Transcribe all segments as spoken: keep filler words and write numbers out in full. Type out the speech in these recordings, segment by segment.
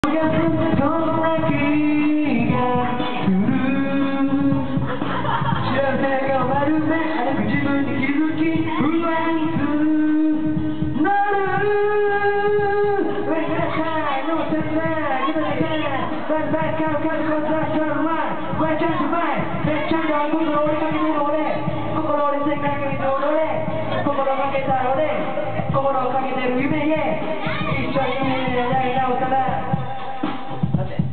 心をかけてる夢へ一緒に夢でやり直したらだって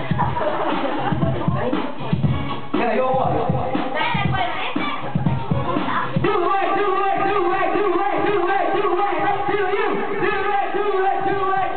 いや、用語あるよ。Do it, do it, do it, do it, do it, do it, up to you. Do it, do it, do it,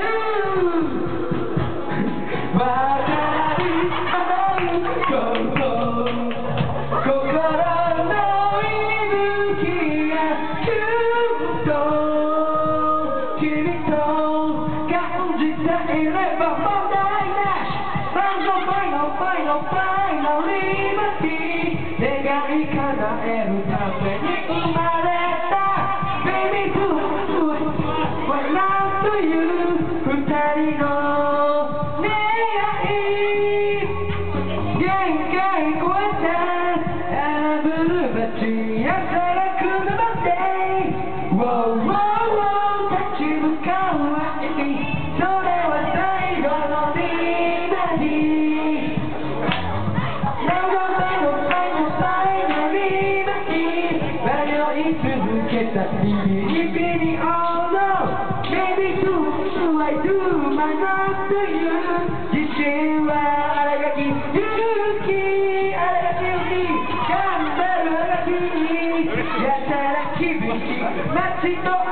do. わかり合うこと心の息吹がきっと君と感じていれば問題なし Final, final, final, final liberty 願い叶えるために生まれた Baby, do it, why not to you 二人の願い限界超えたアブルバチやから来るまで Wow, wow, wow 立ち向かう愛にそれは最後のリバティ No, no, no, no, no,リバティ迷い続けた日々に Oh no Baby, do, do I do my love to you 自信はあらがき勇気あらがき勇気頑張るあらがきやたら厳しい街と